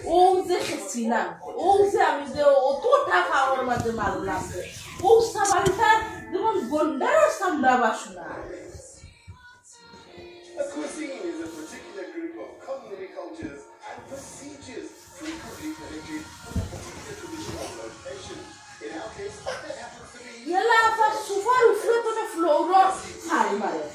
ওজে খেছিলাম ওজে আমি যে অতটা খাওয়ার মাঝে মারলাম ও সাবানটা যেমন গন্ডার সামরা বাসনা A cuisine is a particular group of culinary cultures and procedures frequently connected with a particular traditional location. In our case, that happens to be yalla fa sufar ufle to na flora sari mare